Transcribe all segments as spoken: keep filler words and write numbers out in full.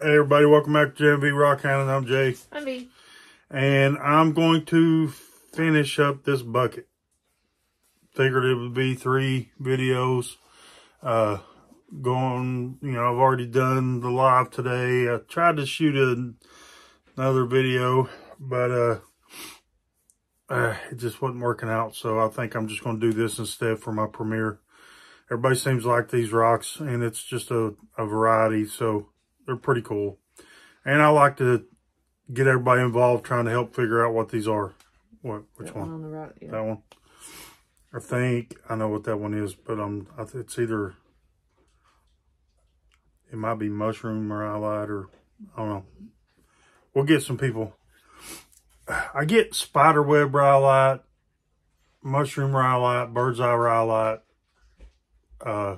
Hey everybody, welcome back to J M V Rock Hound. I'm Jay. I'm B. And I'm going to finish up this bucket. Figured it would be three videos. Uh, going, you know, I've already done the live today. I tried to shoot a, another video, but uh, uh, it just wasn't working out. So I think I'm just going to do this instead for my premiere. Everybody seems to like these rocks, and it's just a, a variety, so they're pretty cool. And I like to get everybody involved trying to help figure out what these are. What? Which that one? one on the right, yeah. That one? I think I know what that one is, but um, it's either, it might be mushroom rhyolite, or I don't know. We'll get some people. I get spiderweb rhyolite, mushroom rhyolite, bird's eye rhyolite, uh,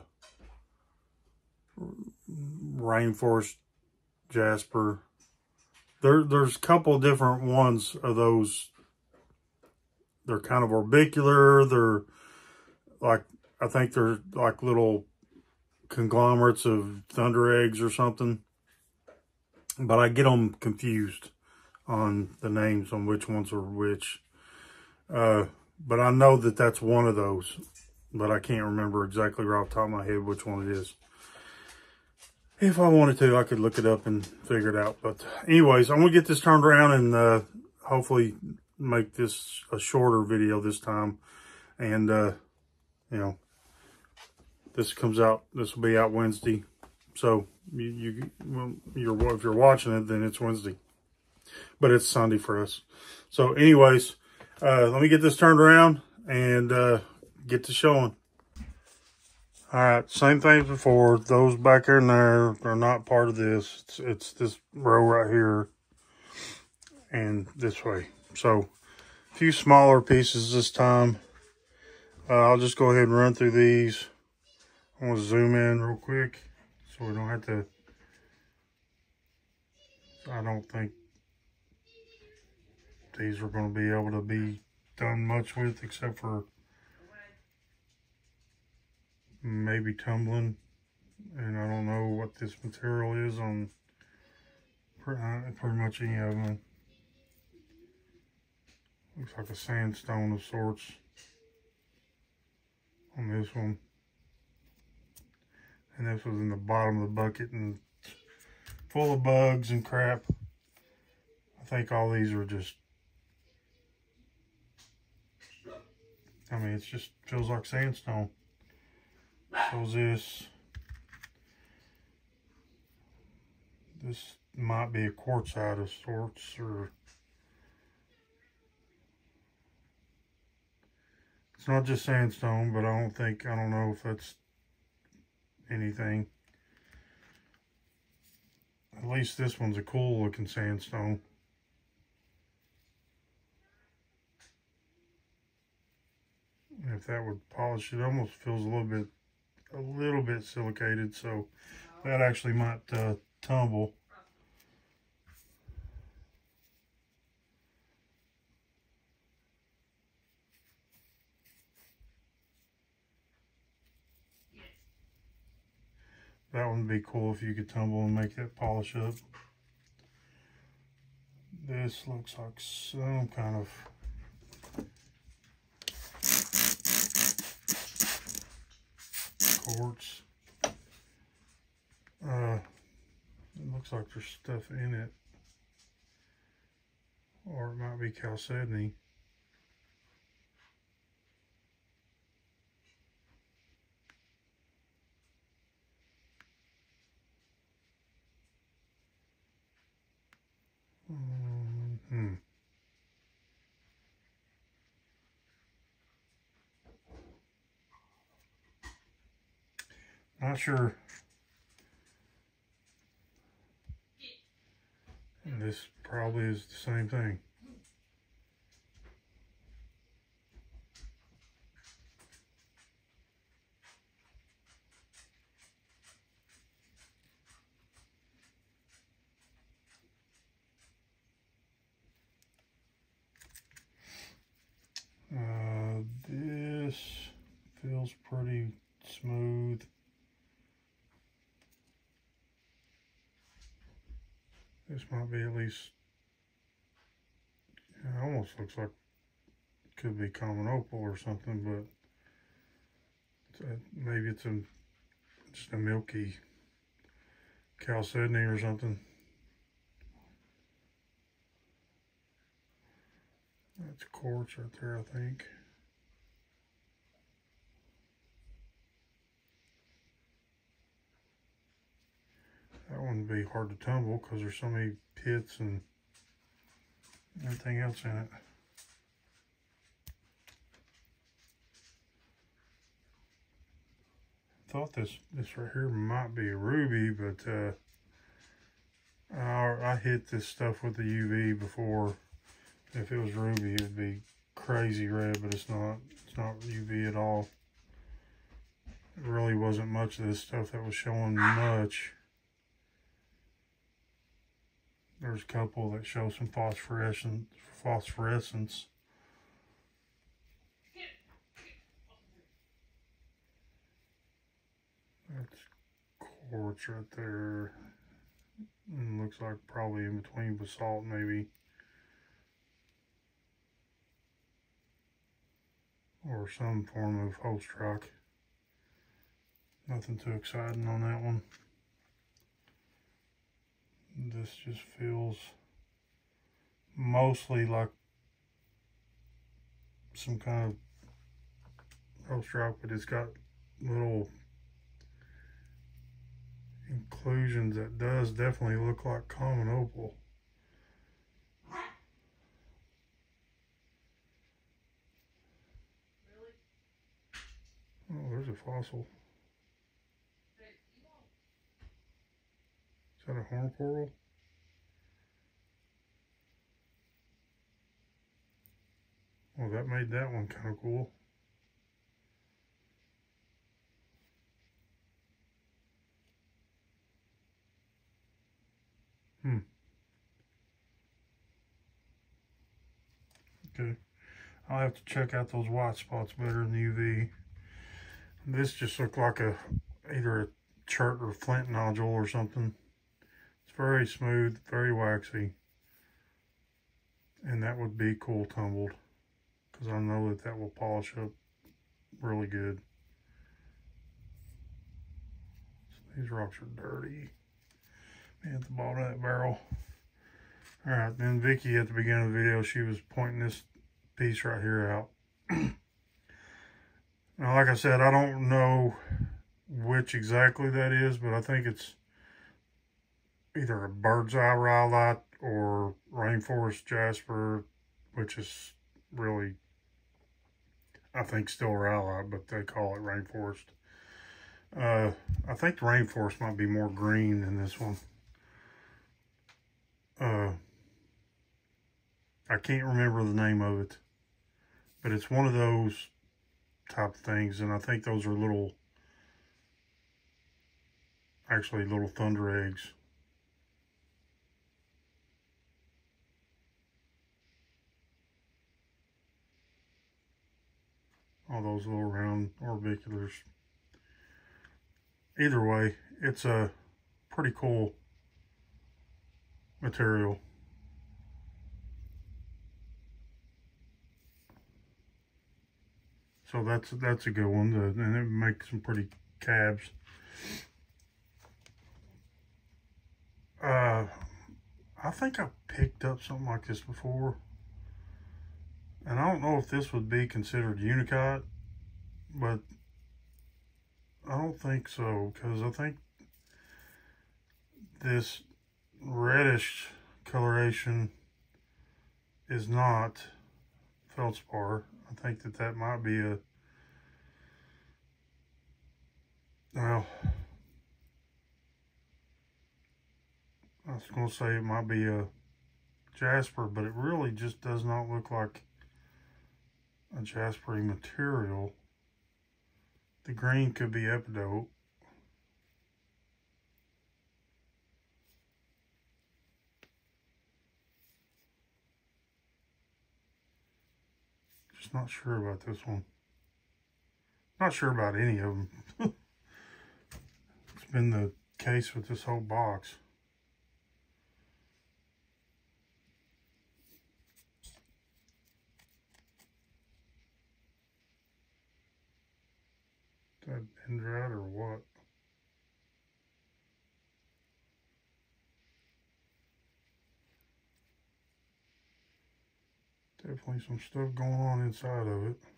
rainforest jasper. There, there's a couple of different ones of those. They're kind of orbicular. They're like, I think they're like little conglomerates of thunder eggs or something. But I get them confused on the names on which ones are which. Uh, but I know that that's one of those. But I can't remember exactly right off the top of my head which one it is. If I wanted to, I could look it up and figure it out. But anyways, I'm going to get this turned around and uh, hopefully make this a shorter video this time. And, uh, you know, this comes out, this will be out Wednesday. So you, you, well, you're, if you're watching it, then it's Wednesday. But it's Sunday for us. So anyways, uh, let me get this turned around and uh, get to showing. All right, same things before. Those back there and there are not part of this. It's, it's this row right here and this way. So a few smaller pieces this time. Uh, I'll just go ahead and run through these. I'm going to zoom in real quick so we don't have to. I don't think these are going to be able to be done much with, except for maybe tumbling, and I don't know what this material is on pretty, pretty much any of them. Looks like a sandstone of sorts on this one, and this was in the bottom of the bucket and full of bugs and crap. I think all these are just, I mean, it just feels like sandstone. So is this. This might be a quartzite of sorts, or it's not just sandstone, but I don't think, I don't know if that's anything. At least this one's a cool looking sandstone. And if that would polish it, almost feels a little bit a little bit silicated, so that actually might uh, tumble. That would be cool if you could tumble and make that polish up. This looks like some kind of quartz. Uh, it looks like there's stuff in it, or it might be chalcedony. Um, hmm. Not sure. And this probably is the same thing. Uh, this feels pretty smooth. This might be at least, it almost looks like it could be common opal or something, but it's a, maybe it's a, just a milky chalcedony or something. That's quartz right there, I think. That one would be hard to tumble because there's so many pits and everything else in it. Thought this this right here might be a ruby, but uh, I, I hit this stuff with the U V before. If it was ruby, it'd be crazy red, but it's not. It's not U V at all. There really wasn't much of this stuff that was showing much. There's a couple that show some phosphorescence. Phosphorescence. That's quartz right there. And looks like probably in between basalt, maybe. Or some form of host rock. Nothing too exciting on that one. This just feels mostly like some kind of host rock, but it's got little inclusions that does definitely look like common opal. Oh, there's a fossil. Is that a horn coral? Well, that made that one kind of cool. Hmm. Okay. I'll have to check out those white spots better in the U V. This just looked like a either a chert or flint nodule or something. It's very smooth, very waxy. And that would be cool tumbled, because I know that that will polish up really good. So these rocks are dirty. At the bottom of that barrel. Alright, then Vicky at the beginning of the video, she was pointing this piece right here out. Now, like I said, I don't know which exactly that is, but I think it's either a bird's eye rhyolite or rainforest jasper, which is really, I think, still rhyolite, but they call it rainforest. Uh, I think the rainforest might be more green than this one. Uh, I can't remember the name of it, but it's one of those type of things, and I think those are little, actually little thunder eggs. All those little round orbiculars. Either way, it's a pretty cool material. So that's that's a good one, and it makes some pretty cabs. Uh, I think I picked up something like this before, and I don't know if this would be considered unicote, but I don't think so, because I think this reddish coloration is not feldspar. I think that that might be a, well, I was going to say it might be a jasper, but it really just does not look like a jaspery material. The green could be epidote. Just not sure about this one. Not sure about any of them. It's been the case with this whole box. that dendrite or what? Definitely some stuff going on inside of it.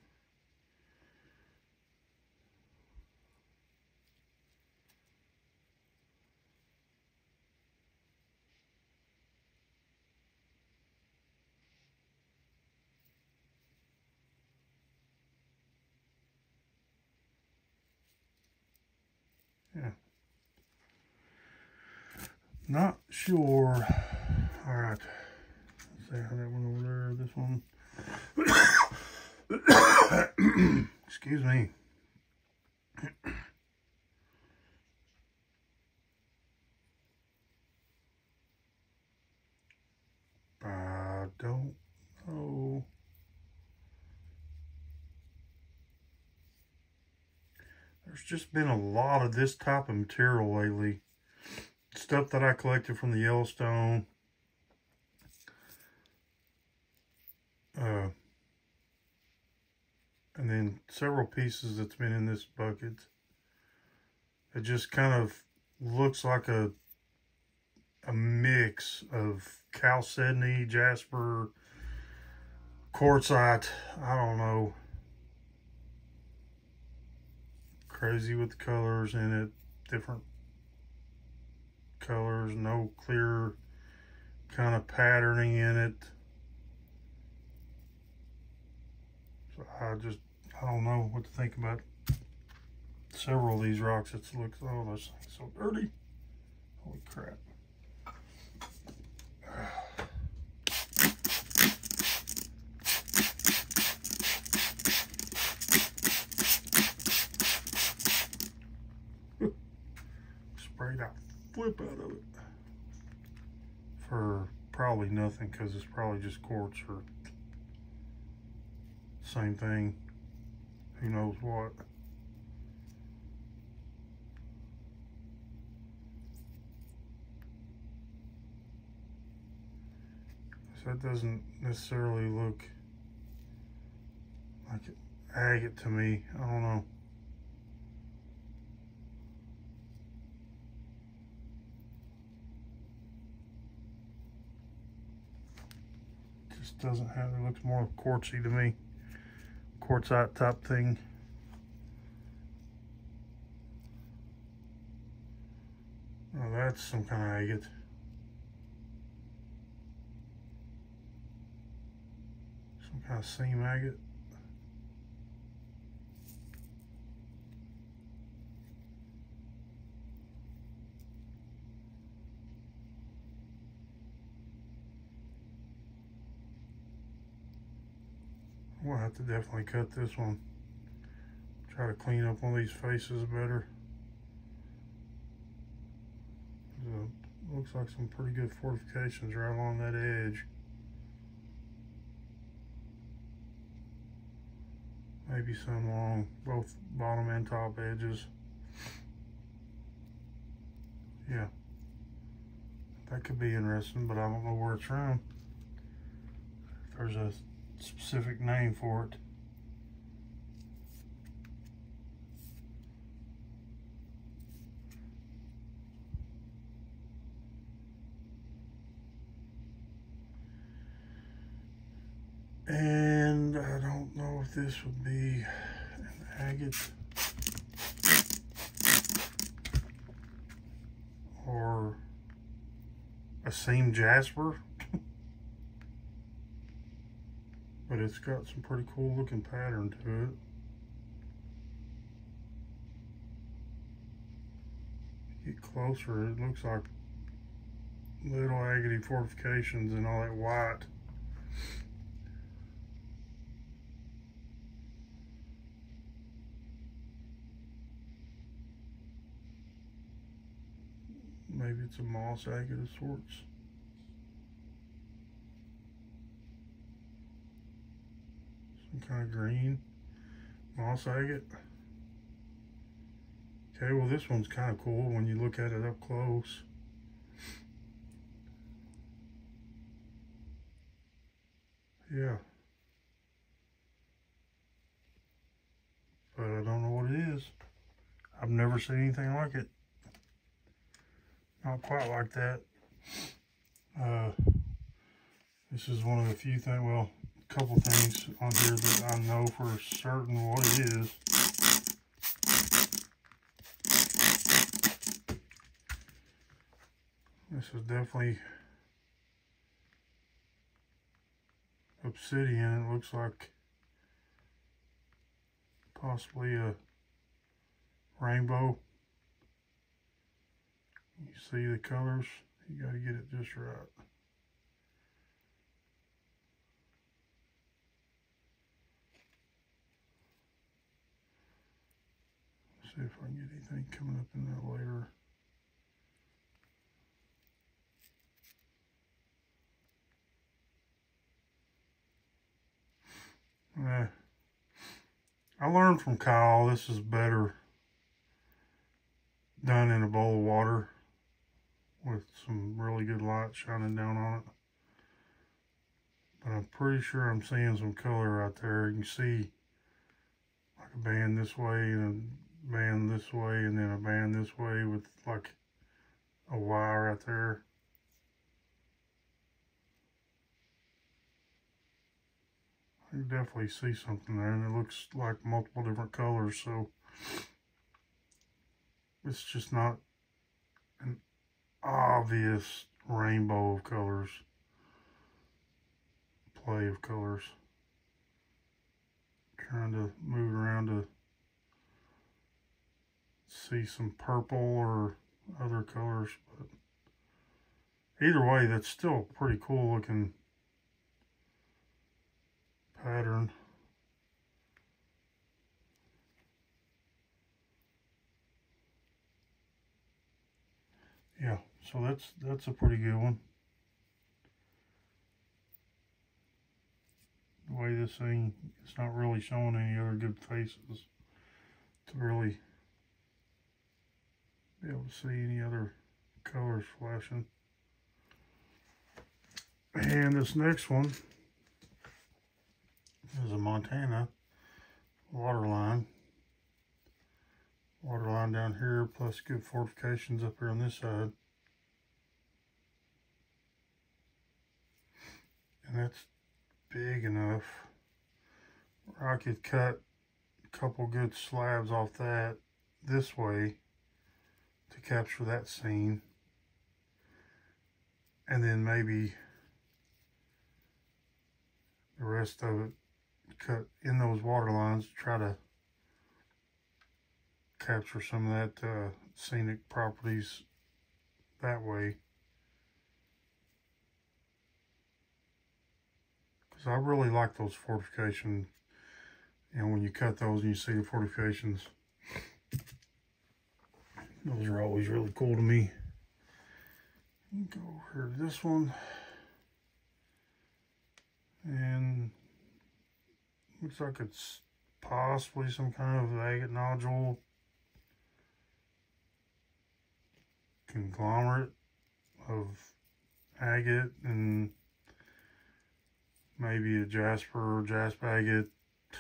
Yeah. Not sure. All right. Let's see how that one over there. This one. Excuse me. I don't know. There's just been a lot of this type of material lately. Stuff that I collected from the Yellowstone. Uh, and then several pieces that's been in this bucket. It just kind of looks like a a mix of chalcedony, jasper, quartzite. I don't know. Crazy with the colors in it. Different colors. No clear kind of patterning in it. So I just, I don't know what to think about several of these rocks. It looks, oh, this thing's so dirty. Holy crap. Sprayed out, flip out of it. For probably nothing, because it's probably just quartz or same thing. Who knows what. So that doesn't necessarily look like agate to me. I don't know. Just doesn't have, it looks more quartzy to me. Quartzite type thing. Oh, that's some kind of agate. Some kind of seam agate. We'll have to definitely cut this one. Try to clean up one of these faces better. So, looks like some pretty good fortifications right along that edge. Maybe some along both bottom and top edges. Yeah. That could be interesting, but I don't know where it's from. If there's a specific name for it. And I don't know if this would be an agate or a seam jasper. But it's got some pretty cool looking pattern to it. Get closer, it looks like little agate fortifications and all that white. Maybe it's a moss agate of sorts. Some kind of green moss agate. Okay, well this one's kind of cool when you look at it up close. Yeah. But I don't know what it is. never seen anything like it. Not quite like that. Uh, this is one of the few things, well, a couple things on here that I know for certain what it is. This is definitely obsidian. It looks like possibly a rainbow. You see the colors? You got to get it just right. See if I can get anything coming up in there later. Uh, I learned from Kyle this is better done in a bowl of water with some really good light shining down on it. But I'm pretty sure I'm seeing some color right there. You can see like a band this way and a band this way and then a band this way with like a Y right there. You definitely see something there, and it looks like multiple different colors, so it's just not an obvious rainbow of colors, play of colors. Trying to move around to see some purple or other colors, but either way, that's still a pretty cool looking pattern. Yeah, so that's that's a pretty good one. The way this thing, it's not really showing any other good faces to really be able to see any other colors flashing. And this next one is a Montana water line. Water line down here, plus good fortifications up here on this side. And that's big enough where I could cut a couple good slabs off that this way to capture that scene. And then maybe the rest of it cut in those water lines to try to capture some of that uh, scenic properties that way. Because I really like those fortifications. You know, when you cut those and you see the fortifications, those are always really cool to me. Go over to this one. And looks like it's possibly some kind of agate nodule conglomerate of agate and maybe a jasper or jasper agate.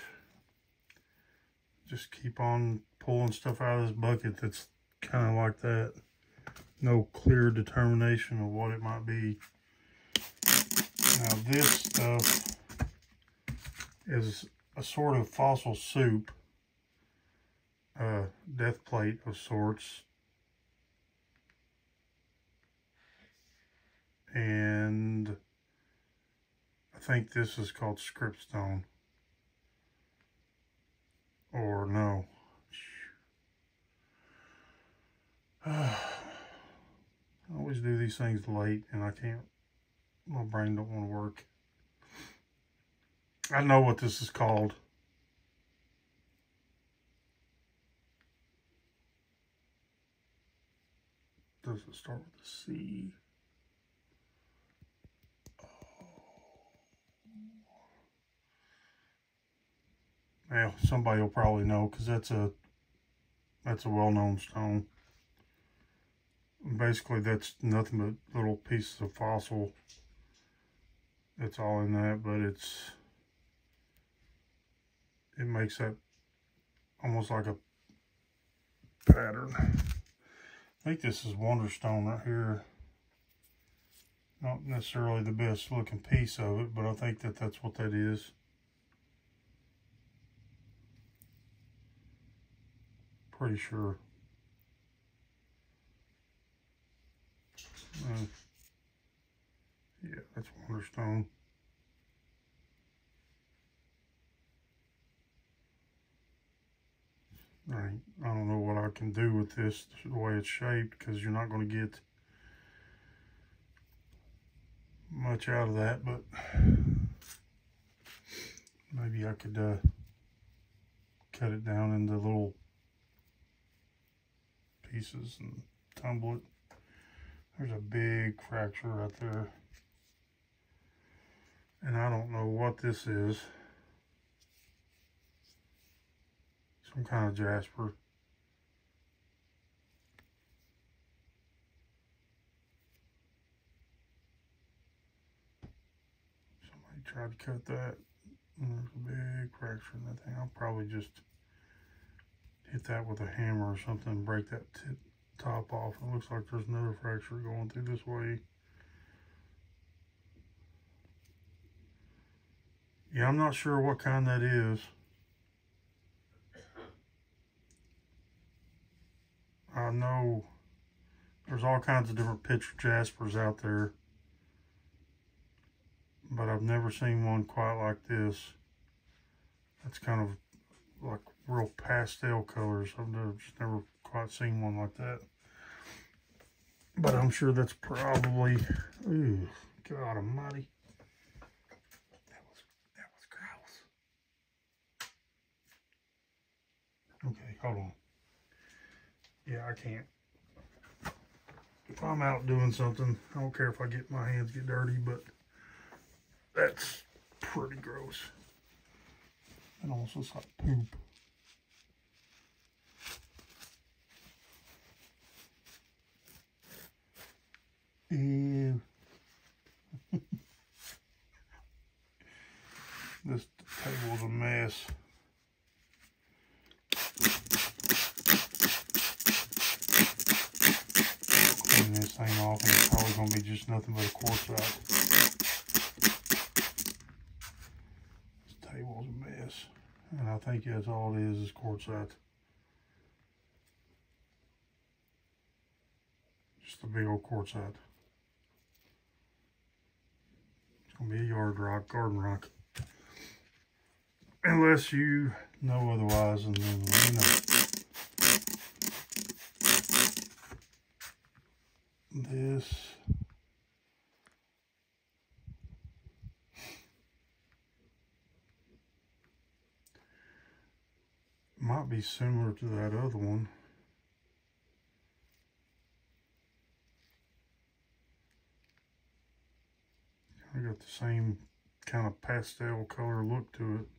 Just keep on pulling stuff out of this bucket that's kind of like that. No clear determination of what it might be. Now this stuff is a sort of fossil soup, uh, death plate of sorts. And I think this is called scriptstone. Or no. I always do these things late and I can't, my brain don't want to work. I know what this is called. Does it start with a C? Well, somebody will probably know because that's a that's a well-known stone. Basically, that's nothing but little pieces of fossil. That's all in that, but it's it makes that almost like a pattern. I think this is Wonderstone right here. Not necessarily the best looking piece of it, but I think that that's what that is. Pretty sure. Uh, yeah, that's Wonderstone. Right. I don't know what I can do with this, the way it's shaped, because you're not going to get much out of that, but maybe I could uh, cut it down into little pieces and tumble it. There's a big fracture right there. And I don't know what this is. Some kind of jasper. Somebody tried to cut that. And there's a big fracture in that thing. I'll probably just hit that with a hammer or something and break that tip, top off. It looks like there's another fracture going through this way. Yeah, I'm not sure what kind that is. I know there's all kinds of different picture jaspers out there, but I've never seen one quite like this. That's kind of like real pastel colors. I've never, just never quite seen one like that. But I'm sure that's probably, ooh, God almighty. That was, that was gross. Okay, hold on. Yeah, I can't. If I'm out doing something, I don't care if I get my hands get dirty, but that's pretty gross. It almost looks like poop. Ew. This table's a mess. Clean this thing off, and it's probably going to be just nothing but a quartzite. This table's a mess. And I think that's all it is, is quartzite. Just a big old quartzite. It's going to be a yard rock, garden rock. Unless you know otherwise, and then let me know. This might be similar to that other one. I got the same kind of pastel color look to it.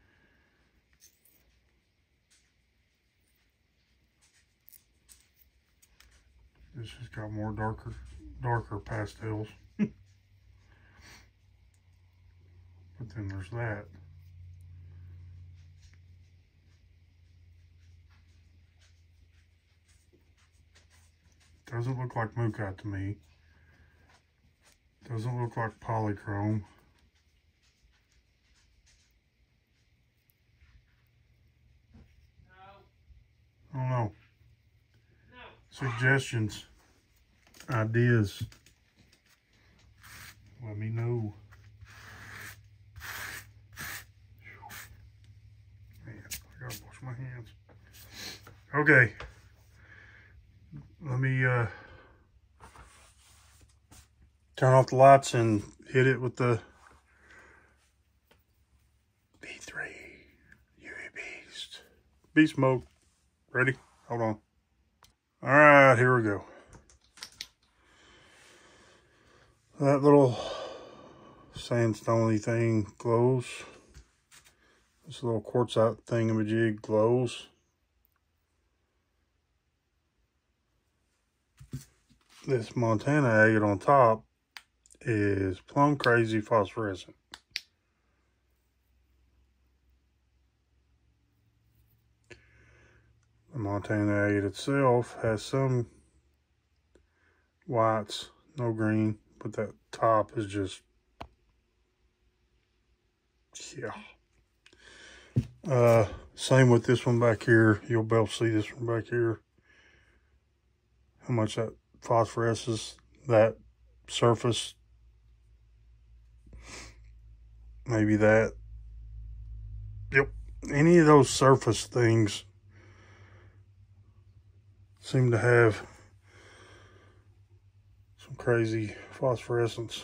This has got more darker, darker pastels. But then there's that. Doesn't look like mookaite to me. Doesn't look like polychrome. No. I don't know. No. Suggestions, ideas, let me know. Man, I gotta wash my hands. Okay. Let me uh, turn off the lights and hit it with the B three U V Beast. Beast mode. Ready? Hold on. All right, here we go. That little sandstone-y thing glows. This little quartzite thingamajig glows. This Montana agate on top is plumb crazy phosphorescent. The Montana eight itself has some whites, no green, but that top is just, yeah. Uh, same with this one back here. You'll be able to see this one back here. How much that phosphoresces, that surface. Maybe that. Yep. Any of those surface things seem to have some crazy phosphorescence.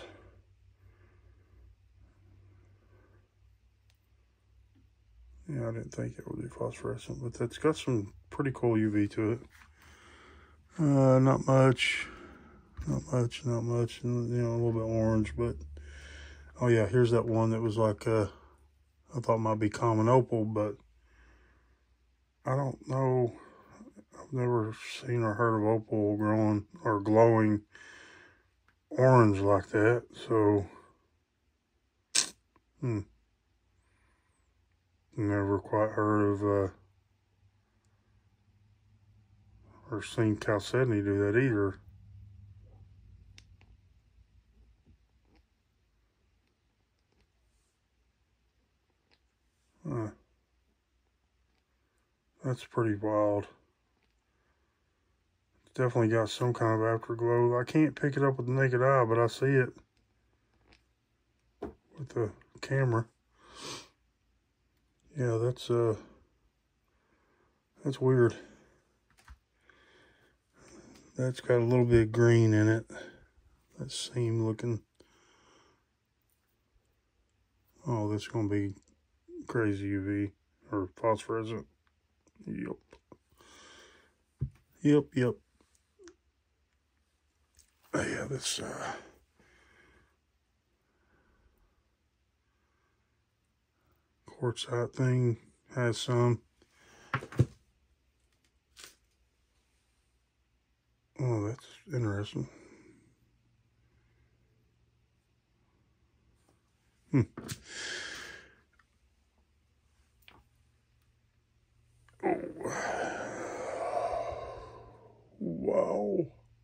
Yeah, I didn't think it would be phosphorescent, but that's got some pretty cool U V to it. Uh, not much, not much, not much, and, you know, a little bit orange, but, oh yeah, here's that one that was like, uh, I thought might be common opal, but I don't know. I've never seen or heard of opal growing or glowing orange like that, so, hmm. Never quite heard of, uh, or seen chalcedony do that either. Uh, that's pretty wild. It's definitely got some kind of afterglow. I can't pick it up with the naked eye, but I see it with the camera. Yeah, that's uh, that's weird. That's got a little bit of green in it. That seam looking. Oh, this is gonna be crazy U V or phosphorescent. Yep. Yep, yep. Yeah, this uh quartzite thing has some. Oh, that's interesting. Hmm. Oh. Wow.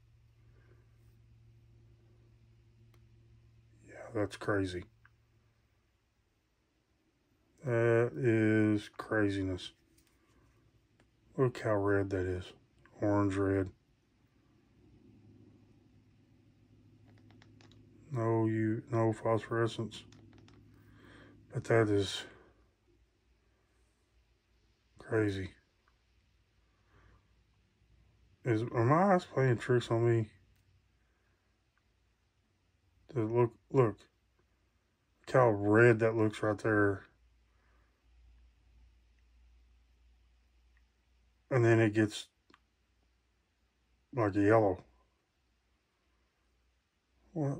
Yeah, that's crazy. That is craziness. Look how red that is. Orange red. No you no phosphorescence. But that is crazy. Is are my eyes playing tricks on me? Does it look look. Look how red that looks right there. And then it gets like yellow. What?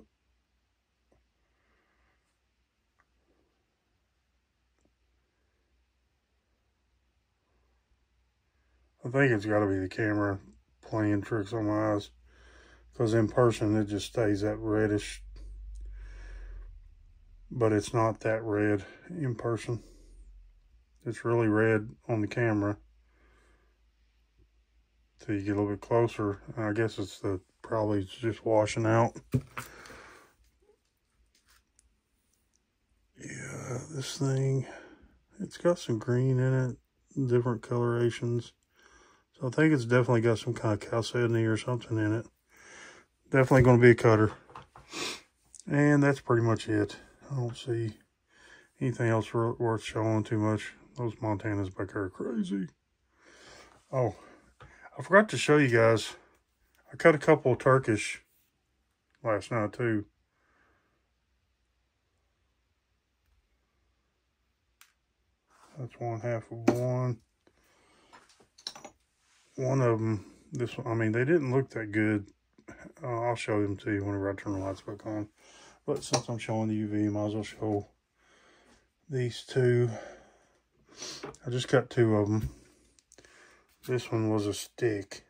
I think it's got to be the camera playing tricks on my eyes. Because in person, it just stays that reddish. But it's not that red in person. It's really red on the camera. Till you get a little bit closer. I guess it's the probably just washing out. Yeah, this thing, it's got some green in it, different colorations. So I think it's definitely got some kind of chalcedony or something in it. Definitely going to be a cutter. And that's pretty much it. I don't see anything else worth showing too much. Those Montanas back there are crazy. Oh, I forgot to show you guys. I cut a couple of Turkish last night too. That's one half of one. One of them, this one, I mean, they didn't look that good. Uh, I'll show them to you whenever I turn the lights back on. But since I'm showing the U V, might as well show these two. I just cut two of them. This one was a stick.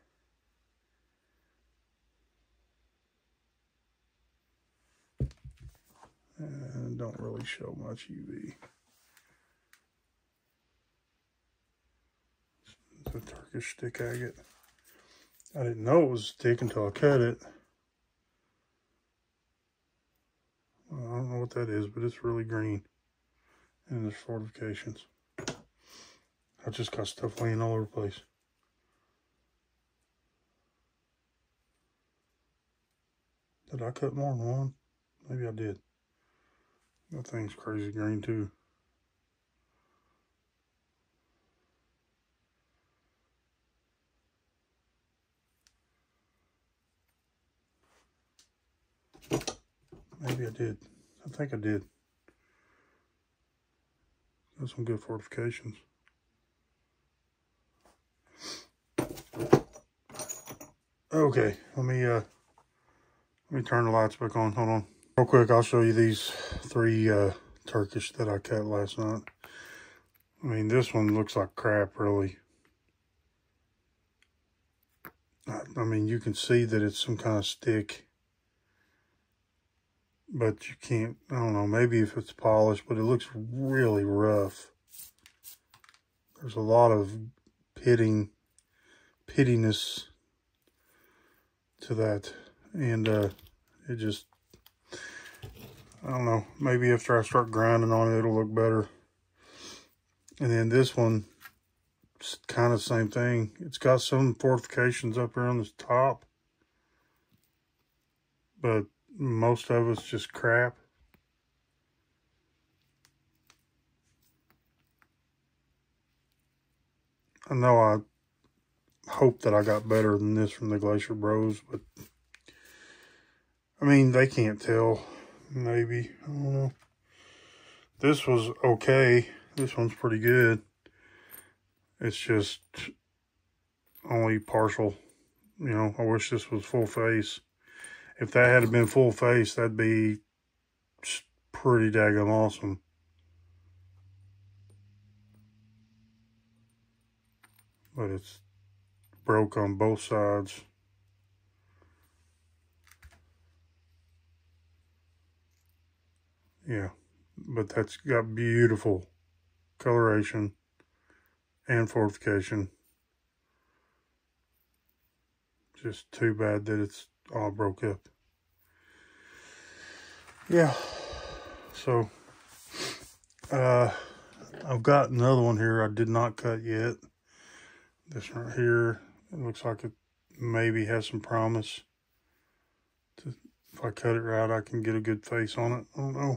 And don't really show much U V. It's a Turkish. Turkish stick agate. I didn't know it was stick until I cut it. Well, I don't know what that is, but it's really green. And there's fortifications. I just got stuff laying all over the place. Did I cut more than one? Maybe I did. That thing's crazy green too. Maybe I did. I think I did. Got some good fortifications. Okay, let me uh let me turn the lights back on. Hold on. Real quick, I'll show you these three uh Turkish that I cut last night. I mean, this one looks like crap, really. I, I mean, you can see that it's some kind of stick. But you can't, I don't know, maybe if it's polished, but it looks really rough. There's a lot of pitting, pittiness to that. And uh, it just, I don't know, maybe after I start grinding on it, it'll look better. And then this one, it's kind of the same thing. It's got some fortifications up here on the top. But most of it's just crap. I know I hope that I got better than this from the Glacier Bros, but I mean, they can't tell. Maybe. I don't know. This was okay. This one's pretty good. It's just only partial. You know, I wish this was full face. If that had been full face, that'd be pretty daggone awesome. But it's broke on both sides. Yeah, but that's got beautiful coloration and fortification. Just too bad that it's all broke up. Yeah, so uh, I've got another one here I did not cut yet. This right here, it looks like it maybe has some promise. To, if I cut it right, I can get a good face on it. I don't know.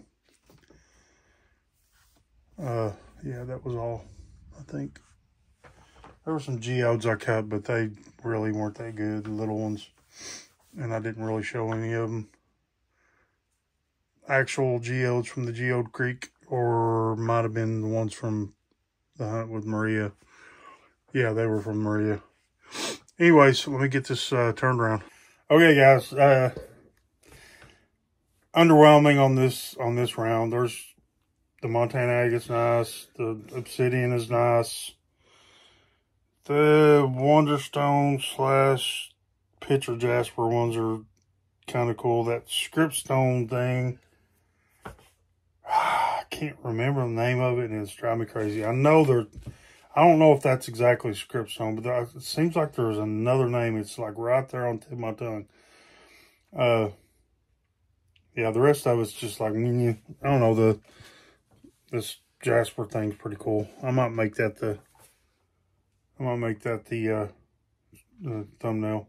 Uh, yeah, that was all, I think. There were some geodes I cut, but they really weren't that good, the little ones. And I didn't really show any of them. Actual geodes from the Geode Creek, or might have been the ones from the hunt with Maria. Yeah, they were from Maria. Anyways, let me get this uh, turned around. Okay, guys. Uh, underwhelming on this on this round. There's the Montana agate's nice. The obsidian is nice. The Wonderstone slash Picture Jasper ones are kind of cool. That Scriptstone thing, I can't remember the name of it, and it's driving me crazy. I know there, I don't know if that's exactly Scriptstone, but there, it seems like there's another name. It's like right there on the tip of my tongue. Uh, yeah, the rest of it's just like, I don't know, the this Jasper thing's pretty cool. I might make that the, I might make that the, uh, the thumbnail.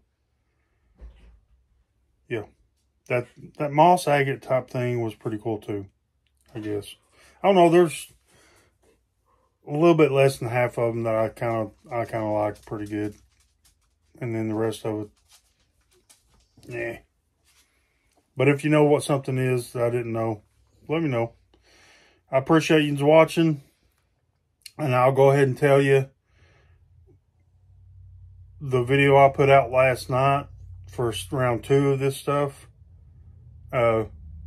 Yeah, that that moss agate type thing was pretty cool too, I guess. I don't know, there's a little bit less than half of them that I kind of I kind of like pretty good, and then the rest of it, yeah. But if you know what something is that I didn't know, let me know. I appreciate you watching, and I'll go ahead and tell you the video I put out last night for round two of this stuff. Uh,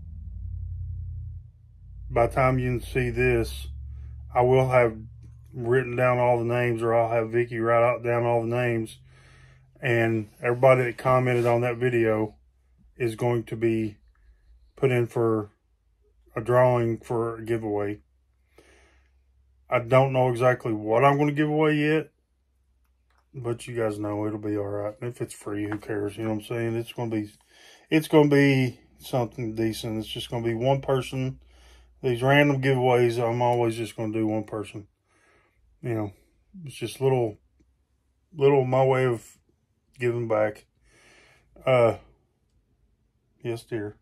by the time you can see this, I will have written down all the names, or I'll have Vicky write out down all the names, and everybody that commented on that video is going to be put in for a drawing for a giveaway. I don't know exactly what I'm going to give away yet, but you guys know it'll be all right. If it's free, who cares? You know what I'm saying? It's gonna be, it's gonna be something decent. It's just gonna be one person. These random giveaways, I'm always just gonna do one person. You know, it's just little, little my way of giving back. Uh, yes, dear.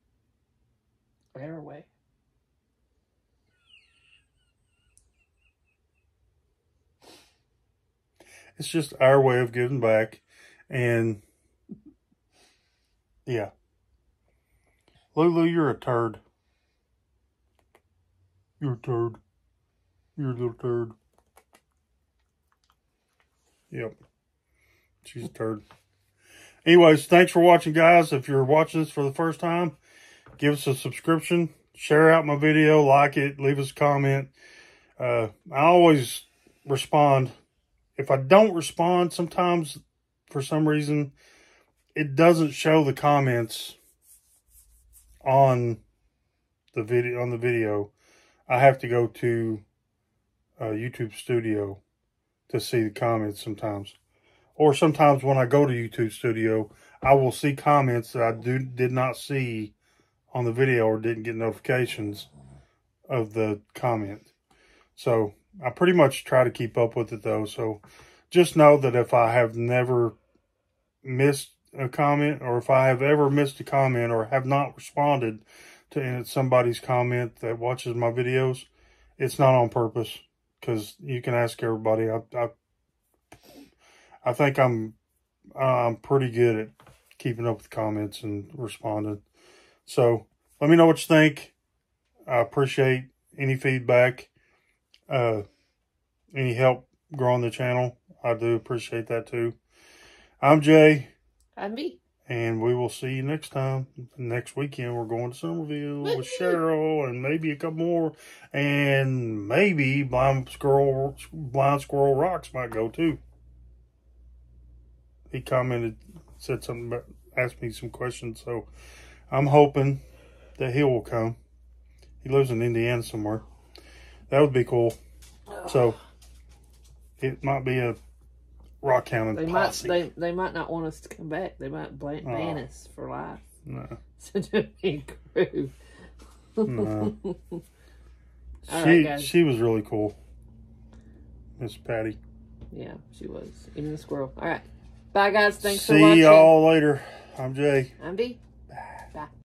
Our way. It's just our way of giving back. And yeah. Lulu, you're a turd. You're a turd. You're a little turd. Yep. She's a turd. Anyways, thanks for watching, guys. If you're watching this for the first time, give us a subscription. Share out my video. Like it. Leave us a comment. Uh, I always respond. If I don't respond, sometimes for some reason, it doesn't show the comments on the video. On the video, I have to go to uh, YouTube Studio to see the comments sometimes. Or sometimes when I go to YouTube Studio, I will see comments that I do, did not see on the video or didn't get notifications of the comment. So I pretty much try to keep up with it though. So just know that if I have never missed a comment, or if I have ever missed a comment or have not responded to somebody's comment that watches my videos, it's not on purpose. Because you can ask everybody. I, I I think I'm I'm pretty good at keeping up with comments and responding. So let me know what you think. I appreciate any feedback, uh, any help growing the channel. I do appreciate that too. I'm Jay. I'm B. And we will see you next time. Next weekend, we're going to Somerville with Cheryl and maybe a couple more. And maybe Blind Squirrel, Blind Squirrel Rocks might go too. He commented, said something about, asked me some questions. So I'm hoping that he will come. He lives in Indiana somewhere. That would be cool. So it might be a rock hounding they posse. might they they might not want us to come back. They might ban, ban oh. us for life. No. So to be crew. No. All she right, she was really cool, Miss Patty. Yeah, she was. Even the squirrel. All right. Bye, guys. Thanks See for watching. See y'all later. I'm Jay. I'm B.